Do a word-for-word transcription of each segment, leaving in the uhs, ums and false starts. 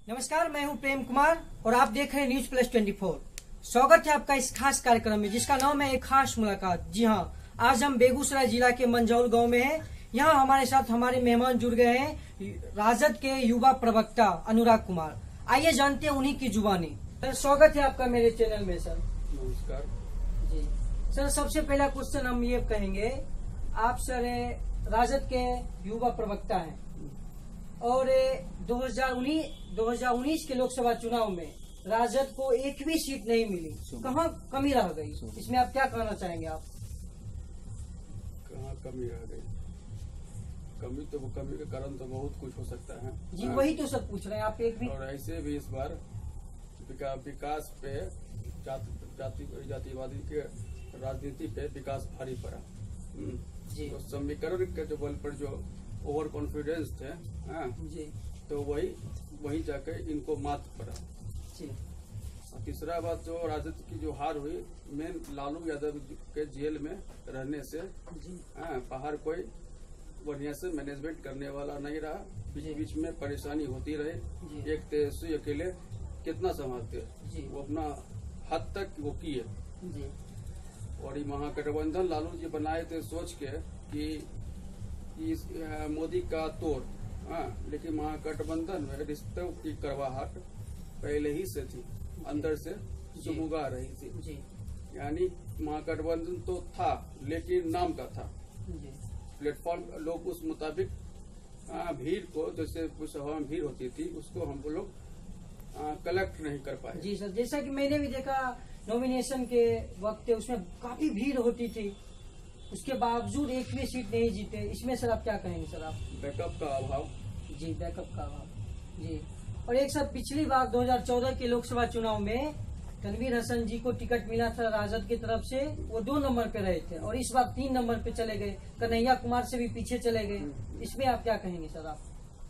नमस्कार, मैं हूं प्रेम कुमार और आप देख रहे हैं न्यूज प्लस ट्वेंटी फोर। स्वागत है आपका इस खास कार्यक्रम में जिसका नाम है एक खास मुलाकात। जी हां, आज हम बेगूसराय जिला के मंझौल गांव में हैं। यहां हमारे साथ हमारे मेहमान जुड़ गए हैं, राजद के युवा प्रवक्ता अनुराग कुमार। आइए जानते हैं उन्हीं की जुबानी। सर, स्वागत है आपका मेरे चैनल में। सर नमस्कार जी। सर, सबसे पहला क्वेश्चन हम ये कहेंगे, आप सर राजद के युवा प्रवक्ता हैं और दो हज़ार उन्नीस के लोकसभा चुनाव में राजद को एक भी सीट नहीं मिली। कहाँ कमी रह गई, इसमें आप क्या कहना चाहेंगे? आप कहाँ कमी रह गई? कमी तो कमी के कारण तो बहुत कुछ हो सकता है जी, वही तो सब पूछ रहे हैं आप। एक भी और ऐसे भी इस बार विका, विकास पे जाति जाति जातिवादी के राजनीति पे विकास भारी पड़ा जी। तो समीकरण के जो बल पर जो ओवर कॉन्फिडेंस थे हाँ, जी, तो वही वही जाकर इनको मात पड़ा जी। तीसरा बात जो राजद की जो हार हुई, मेन लालू यादव के जेल में रहने से जी। हाँ, बाहर कोई बढ़िया से मैनेजमेंट करने वाला नहीं रहा। बीच बीच में परेशानी होती रही। एक तेजस्वी अकेले कितना संभालते, वो अपना हद तक वो किए। और ये महागठबंधन लालू जी बनाए थे सोच के कि इस मोदी का तोड़, हाँ, लेकिन महागठबंधन में रिश्तों की करवाहट पहले ही से थी, अंदर से सुमुगा रही थी। यानी महागठबंधन तो था लेकिन नाम का था। प्लेटफॉर्म लोग उस मुताबिक भीड़ को, जैसे सभा में भीड़ होती थी, उसको हम लोग कलेक्ट नहीं कर पाए। जी सर, जैसा कि मैंने भी देखा नॉमिनेशन के वक्त उसमें काफी भीड़ होती थी, उसके बावजूद एक भी सीट नहीं जीते। इसमें सर आप क्या कहेंगे? सर आप बैकअप का अभाव। जी, बैकअप का अभाव जी। और एक सर, पिछली बार दो हज़ार चौदह के लोकसभा चुनाव में तनवीर हसन जी को टिकट मिला था राजद की तरफ से, वो दो नंबर पे रहे थे और इस बार तीन नंबर पे चले गए, कन्हैया कुमार से भी पीछे चले गए। इसमें आप क्या कहेंगे सर? आप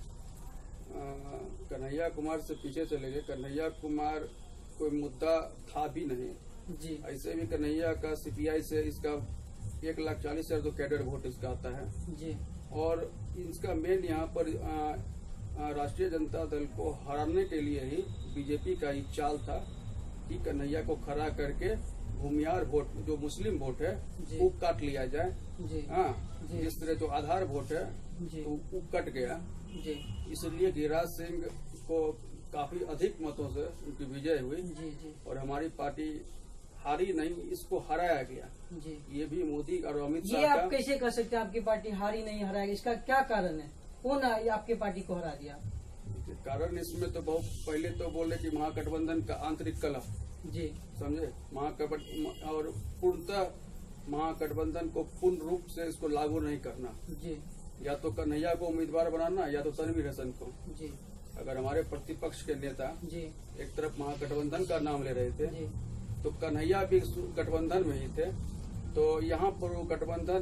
कन्हैया कुमार से पीछे चले गए। कन्हैया कुमार कोई मुद्दा था भी नहीं जी। ऐसे भी कन्हैया का सीपीआई से इसका एक लाख चालीस हजार तो कैडर वोट इसका आता है जी। और इसका मेन यहाँ पर राष्ट्रीय जनता दल को हराने के लिए ही बीजेपी का ही चाल था कि कन्हैया को खड़ा करके भूमियार वोट, जो मुस्लिम वोट है, वो काट लिया जाए। हाँ, जिस तरह जो आधार वोट है तो वो कट गया जी। इसलिए गिरिराज सिंह को काफी अधिक मतों से उनकी विजय हुई जी जी। और हमारी पार्टी हारी नहीं, इसको हराया गया जी। ये भी मोदी और अमित शाह का। आप कैसे कर सकते हैं आपकी पार्टी हारी नहीं हराया गया? इसका क्या कारण है? कौन आपकी पार्टी को हरा दिया? कारण इसमें तो बहुत पहले तो बोले कि महागठबंधन का आंतरिक कलह जी, समझे। महागठबंधन और पूर्णतः महागठबंधन को पूर्ण रूप से इसको लागू नहीं करना जी। या तो कन्हैया को उम्मीदवार बनाना या तो तनवीर हसन को जी। अगर हमारे प्रतिपक्ष के नेता जी एक तरफ महागठबंधन का नाम ले रहे थे जी, तो कन्हैया भी गठबंधन में ही थे, तो यहाँ पर वो गठबंधन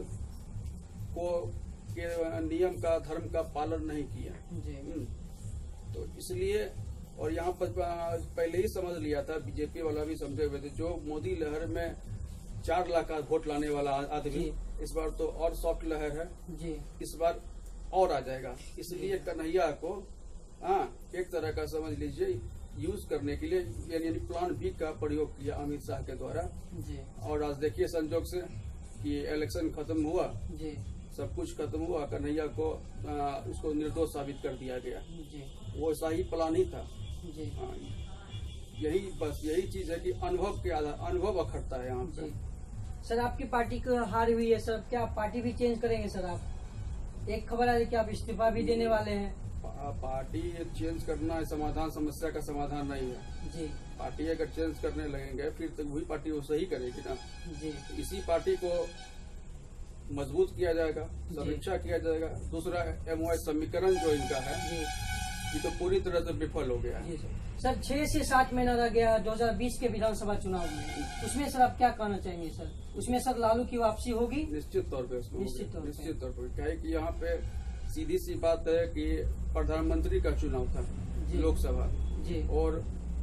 को के नियम का, धर्म का पालन नहीं किया जी। तो इसलिए, और यहाँ पर पहले ही समझ लिया था, बीजेपी वाला भी समझे हुए थे, जो मोदी लहर में चार लाख का वोट लाने वाला आदमी इस बार तो और सॉफ्ट लहर है जी, इस बार और आ जाएगा। इसलिए कन्हैया को हाँ एक तरह का समझ लीजिए यूज करने के लिए यानी प्लान बी का प्रयोग किया अमित शाह के द्वारा जी। और आज देखिए संजोग से कि इलेक्शन खत्म हुआ जी, सब कुछ खत्म हुआ, कन्हैया को आ, उसको निर्दोष साबित कर दिया गया जी। वो सही प्लान ही था जी। आ, यही बस यही चीज है कि अनुभव के आधार, अनुभव अखरता है यहाँ पे। सर, आपकी पार्टी को हार हुई है सर, क्या पार्टी भी चेंज करेंगे सर आप? एक खबर आ रही है कि आप इस्तीफा भी देने वाले हैं। पार्टी चेंज करना समाधान, समस्या का समाधान नहीं है जी। पार्टी अगर चेंज करने लगेंगे फिर तो वही पार्टी वो सही करेगी ना जी। इसी पार्टी को मजबूत किया जाएगा, समीक्षा किया जाएगा। दूसरा एमओआई समीकरण जो इनका है जी, ये तो पूरी तरह से विफल हो गया है सर। छह से सात महीना रह गया दो हज़ार बीस के विधानसभा चुनाव में, उसमें सर आप क्या कहना चाहेंगे? सर, उसमें सर लालू की वापसी होगी? निश्चित तौर पे निश्चित तौर निश्चित तौर पर क्या है कि यहाँ पे सीधी सी बात है कि प्रधानमंत्री का चुनाव था लोकसभा जी। और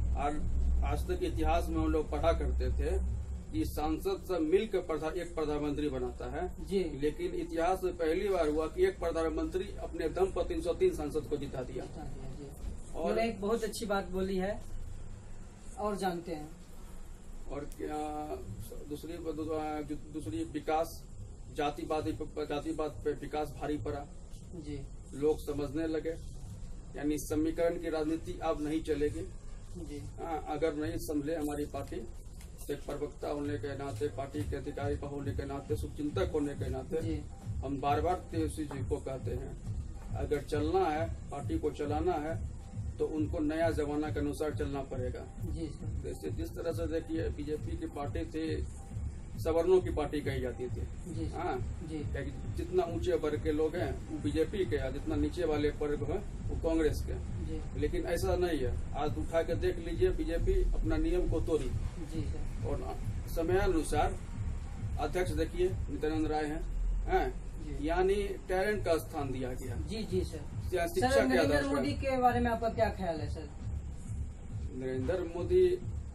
आज तक इतिहास में हम लोग पढ़ा करते थे कि सांसद सब मिलकर एक प्रधानमंत्री बनाता है जी। लेकिन इतिहास में पहली बार हुआ कि एक प्रधानमंत्री अपने दम पर तीन सौ तीन सांसद को जिता दिया। और एक बहुत अच्छी बात बोली है, और जानते हैं। और क्या दूसरी दूसरी विकास जातिवादी जातिवाद पे विकास भारी पड़ा जी। लोग समझने लगे, यानी समीकरण की राजनीति अब नहीं चलेगी जी। आ, अगर नहीं समझे हमारी पार्टी, एक प्रवक्ता होने के नाते, पार्टी के अधिकारी होने के नाते, शुभचिंतक होने के नाते जी। हम बार बार तेजस्वी जी को कहते हैं, अगर चलना है, पार्टी को चलाना है, तो उनको नया जमाना के अनुसार चलना पड़ेगा। जी। जैसे जिस तरह से देखिए बीजेपी की पार्टी थी, सवर्णों की पार्टी कही जाती थी। हाँ जी। जितना ऊंचे वर्ग के लोग हैं वो बीजेपी के, जितना नीचे वाले वर्ग हैं वो कांग्रेस के जी। लेकिन ऐसा नहीं है। आज उठा के देख लीजिए, बीजेपी अपना नियम को तोड़ी जी सर। और समयानुसार अध्यक्ष देखिए नित्यानंद राय हैं, हैं? यानी टैलेंट का स्थान दिया गया। जी जी सर। शिक्षा सर, के नरेंद्र मोदी के बारे में आपका क्या ख्याल है सर? नरेंद्र मोदी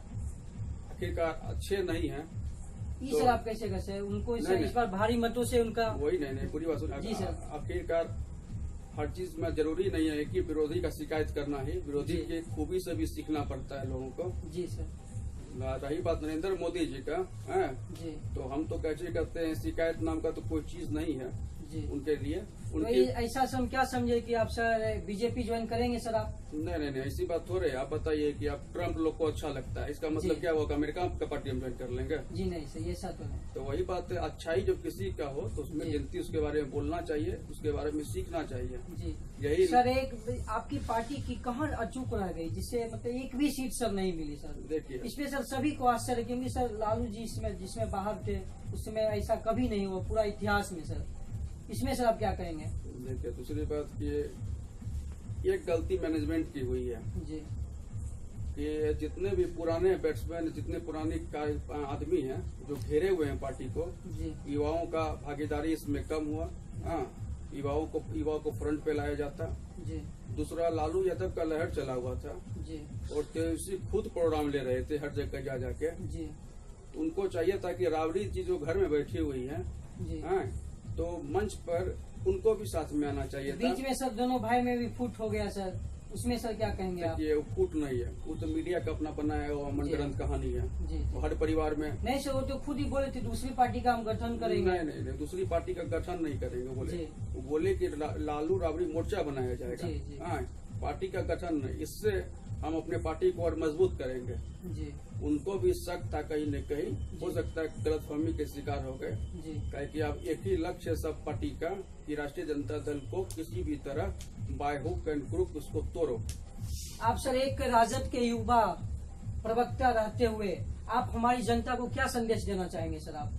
आखिरकार अच्छे नहीं हैं। ये सर आप कैसे कैसे उनको इस, इस बार भारी मतों से उनका वही नहीं नहीं पूरी बात सुनिए। जी सर। आखिरकार हर चीज में जरूरी नहीं है कि विरोधी का शिकायत करना ही, विरोधी की खूबी से भी सीखना पड़ता है लोगों को। जी सर। रही बात नरेंद्र मोदी जी का है जी, तो हम तो कैसे कहते हैं, शिकायत नाम का तो कोई चीज नहीं है जी उनके लिए। उनके ऐसा सम क्या समझे कि आप सर बीजेपी ज्वाइन करेंगे सर आप? नहीं नहीं नहीं ऐसी बात थोड़े। आप बताइए कि आप ट्रम्प लोग को अच्छा लगता है, इसका मतलब क्या होगा अमेरिका का पार्टी हम ज्वाइन कर लेंगे? जी नहीं सर, ये ऐसा तो नहीं। तो वही बात है, अच्छाई जब किसी का हो तो उसमें गिनती उसके बारे में बोलना चाहिए, उसके बारे में सीखना चाहिए जी। यही सर एक आपकी पार्टी की कहाँ अचूक रह गई जिससे मतलब एक भी सीट सर नहीं मिली सर? देखिए इसमें सर सभी को आश्चर्य, क्योंकि सर लालू जी इसमें जिसमें बाहर थे उसमें ऐसा कभी नहीं हुआ पूरा इतिहास में सर। इसमें सर आप क्या कहेंगे? देखिए दूसरी बात की ये गलती मैनेजमेंट की हुई है जी कि जितने भी पुराने बैट्समैन, जितने पुराने आदमी हैं जो घेरे हुए हैं पार्टी को, युवाओं का भागीदारी इसमें कम हुआ। हाँ, युवाओं को युवाओं को फ्रंट पे लाया जाता जी। दूसरा लालू यादव का लहर चला हुआ था जी, और तेजस्वी खुद प्रोग्राम ले रहे थे हर जगह जा जाके जी। उनको चाहिए था कि राबड़ी जी जो घर में बैठी हुई है हाँ, तो मंच पर उनको भी साथ में आना चाहिए था। बीच में सर दोनों भाई में भी फूट हो गया सर, उसमें सर क्या कहेंगे आप? ये फूट नहीं है, वो तो मीडिया का अपना बनाया हुआ मनगढ़ंत कहानी है जी, जी। हर परिवार में नहीं सर, वो तो खुद ही बोले थे दूसरी पार्टी का हम गठन करेंगे। नहीं नहीं, नहीं दूसरी पार्टी का गठन नहीं करेंगे बोले, वो बोले कि ला, लालू राबड़ी मोर्चा बनाया जाएगा। हाँ, पार्टी का गठन नहीं, इससे हम अपने पार्टी को और मजबूत करेंगे जी। उनको भी शक था कहीं न कहीं, हो सकता है गलतफहमी के शिकार हो गए, क्योंकि अब एक ही लक्ष्य है सब पार्टी का कि राष्ट्रीय जनता दल को किसी भी तरह बाय हुक एंड क्रुक उसको तोड़ो। आप सर एक राजद के युवा प्रवक्ता रहते हुए आप हमारी जनता को क्या संदेश देना चाहेंगे सर? आप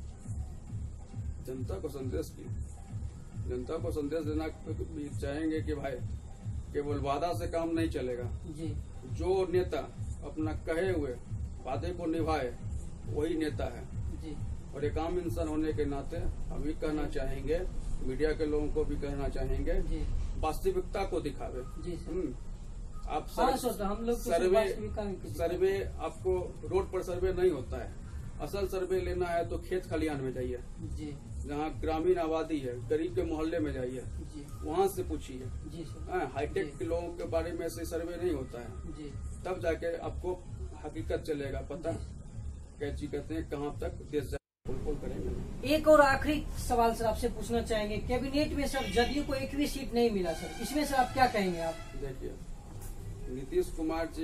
जनता को संदेश की जनता को संदेश देना चाहेंगे कि भाई केवल वादा से काम नहीं चलेगा जी। जो नेता अपना कहे हुए वादे को निभाए वही नेता है जी। और एक आम इंसान होने के नाते हम भी कहना चाहेंगे, मीडिया के लोगों को भी कहना चाहेंगे, वास्तविकता को दिखावे जी। आप सर, हाँ, हम लोग सर्वे सर्वे आपको रोड पर सर्वे नहीं होता है, असल सर्वे लेना है तो खेत खलिहान में जाइए जी, जहाँ ग्रामीण आबादी है, गरीब के मोहल्ले में जाइए, वहाँ से पूछिए। हाईटेक के लोगों के बारे में ऐसे सर्वे नहीं होता है जी। तब जाके आपको हकीकत चलेगा पता कैची कहते हैं कहाँ तक देश जाए करेंगे। एक और आखिरी सवाल सर आपसे पूछना चाहेंगे, कैबिनेट में सर जदयू को एक भी सीट नहीं मिला सर, इसमें सर आप क्या कहेंगे? आप देखिए नीतीश कुमार जी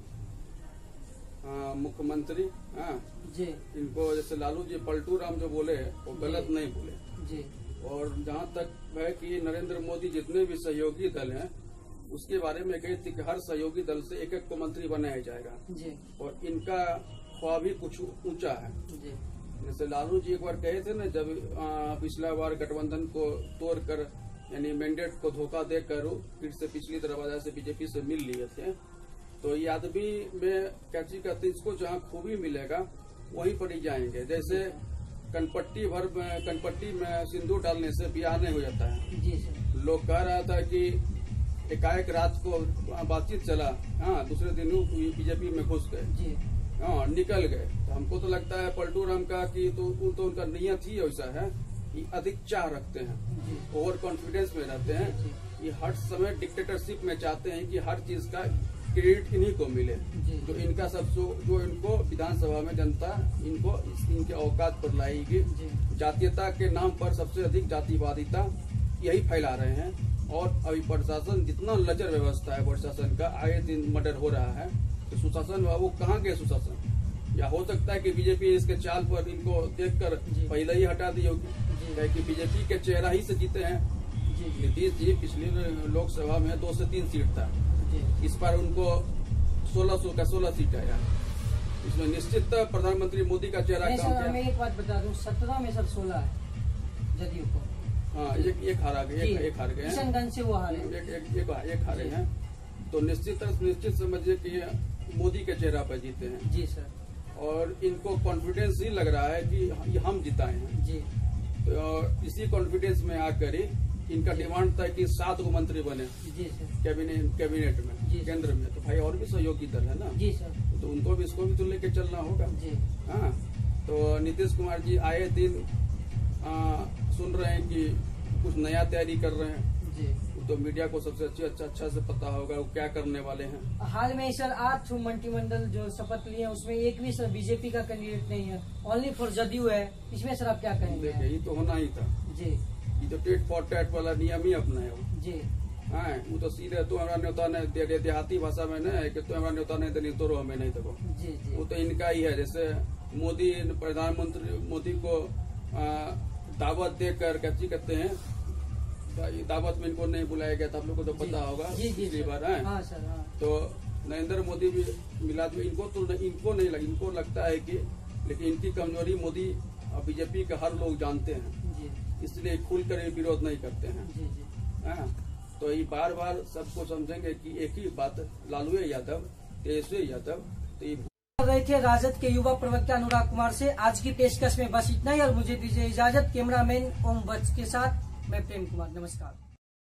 मुख्यमंत्री हाँ जी, इनको जैसे लालू जी पलटू राम जो बोले वो गलत नहीं बोले जी। और जहाँ तक है कि नरेंद्र मोदी जितने भी सहयोगी दल हैं उसके बारे में कही थी कि हर सहयोगी दल से एक एक को मंत्री बनाया जाएगा जी। और इनका ख्वाब भी कुछ ऊंचा है जी। जैसे लालू जी एक बार कहे थे ना, जब पिछला बार गठबंधन को तोड़कर यानी मैंडेट को धोखा देकर फिर से पिछली दरवाजा से बीजेपी से मिल लिए थे, तो ये आदमी में कैची कहते इसको जहाँ खूबी मिलेगा वहीं पर ही जाएंगे। जैसे कनपट्टी भर में कनपट्टी में सिंदूर डालने से ब्याह नहीं हो जाता है जी सर। लोग कह रहा था कि एकाएक रात को बातचीत चला, हाँ दूसरे दिन बीजेपी में घुस गए, हाँ निकल गए। तो हमको तो लगता है पलटू राम का कि तो, तो उनका नियत ही ऐसा है कि अधिक चाह रखते हैं, ओवर कॉन्फिडेंस में रहते हैं, कि हर समय डिक्टेटरशिप में चाहते हैं कि हर चीज का क्रेडिट इन्हीं को मिले। जो इनका सब जो इनको विधानसभा में जनता इनको इनके औकात पर लाएगी। जातीयता के नाम पर सबसे अधिक जातिवादिता यही फैला रहे हैं। और अभी प्रशासन जितना लचर व्यवस्था है प्रशासन का, आए दिन मर्डर हो रहा है, तो सुशासन वो कहाँ गए सुशासन? या हो सकता है कि बीजेपी इसके चाल पर इनको देखकर पहले ही हटा दी होगी, कि बीजेपी के चेहरा ही से जीते हैं। नीतीश जी पिछली लोकसभा में दो से तीन सीट था, इस बार उनको सोलह सौ का सोलह सीट आया। इसमें निश्चित प्रधानमंत्री मोदी का चेहरा काम किया। मैं एक बात बता दूं, सत्रह में सब सोलह है जदयू को। हाँ, एक एक हारा गए, एक, एक हार गए हैं, किशनगंज से वो हारे, एक एक एक, एक हारे हैं। तो निश्चित निश्चित समझिए कि मोदी के चेहरा पर जीते हैं। जी सर। और इनको कॉन्फिडेंस ही लग रहा है कि हम जिताए हैं जी। तो इसी कॉन्फिडेंस में आकर ही इनका डिमांड था कि सात गो मंत्री बने जी सर कैबिनेट कैबिनेट में, केंद्र में। तो भाई और भी सहयोगी दल है ना जी सर, तो उनको भी इसको भी तो लेके चलना होगा जी। हाँ, तो नीतीश कुमार जी आए दिन आ, सुन रहे हैं कि कुछ नया तैयारी कर रहे हैं जी। तो मीडिया को सबसे अच्छी अच्छा अच्छा से पता होगा वो क्या करने वाले हैं। हाल में सर आठ मंत्रिमंडल जो शपथ लिए उसमें एक भी सर बीजेपी का कैंडिडेट नहीं है, ओनली फॉर जदयू है। इसमें सर आप क्या कहेंगे? देखिए ये तो होना ही था जी। ये तो टेट फॉर टैट वाला नियम ही अपना है वो जी। हाँ, वो तो सीधे तू हमारा न्योता नहीं दे दे देहाती भाषा में नहीं कि तू हमारा न्योता नहीं देनी तो हमें नहीं देखो जी जी। वो तो इनका ही है। जैसे मोदी प्रधानमंत्री मोदी को आ, दावत देकर कैसी कहते हैं, दावत में इनको नहीं बुलाया गया था, आप लोग को तो पता होगा पिछली बार है। हाँ सर, हाँ। तो नरेंद्र मोदी भी मिलाद में इनको तो इनको नहीं लग, इनको लगता है कि लेकिन इनकी कमजोरी मोदी और बीजेपी के हर लोग जानते हैं जी। इसलिए खुलकर विरोध नहीं करते हैं जी जी। हाँ, तो ये बार बार सबको समझेंगे कि एक ही बात, लालू यादव तेजस्वी यादव। तो ये रहे थे राजद के युवा प्रवक्ता अनुराग कुमार से। आज की पेशकश में बस इतना ही और मुझे दीजिए इजाजत। कैमरामैन ओम वत्स के साथ मैं प्रेम कुमार, नमस्कार।